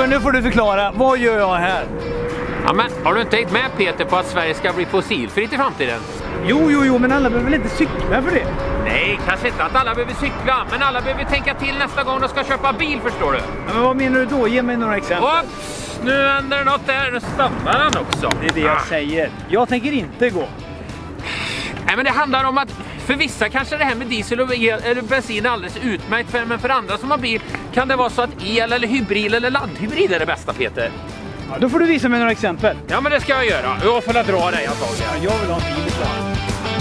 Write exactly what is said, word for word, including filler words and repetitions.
Kristoffer, nu får du förklara. Vad gör jag här? Ja, men har du inte tänkt med Peter på att Sverige ska bli fossilfritt i framtiden? Jo, jo, jo, men alla behöver väl inte cykla för det? Nej, kanske inte att alla behöver cykla, men alla behöver tänka till nästa gång de ska köpa bil, förstår du? Ja, men vad menar du då? Ge mig några exempel. Oops, nu händer det något där. Nu stannar han också. Det är det jag säger. Jag tänker inte gå. Nej, men det handlar om att för vissa kanske det här med diesel och el, eller bensin är alldeles utmärkt, för, men för andra som har bil kan det vara så att el eller hybrid eller laddhybrid är det bästa, Peter. Ja, då får du visa mig några exempel. Ja, men det ska jag göra. Jag får dra dig antagligen. Ja, jag vill ha en bil i Sverige.